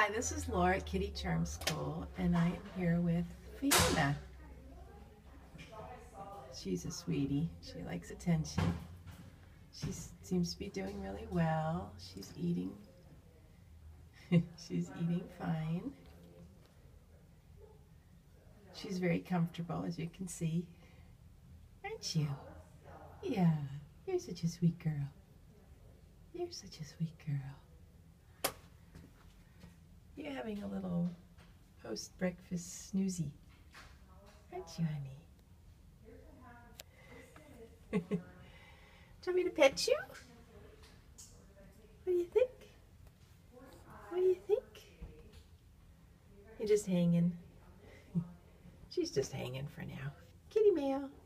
Hi, this is Laura at Kitty Charm School, and I am here with Fiona. She's a sweetie. She likes attention. She seems to be doing really well. She's eating. She's eating fine. She's very comfortable, as you can see. Aren't you? Yeah, you're such a sweet girl. You're such a sweet girl. You're having a little post-breakfast snoozy. Aren't you, honey? Do you want me to pet you? What do you think? What do you think? You're just hanging. She's just hanging for now. Kitty mail.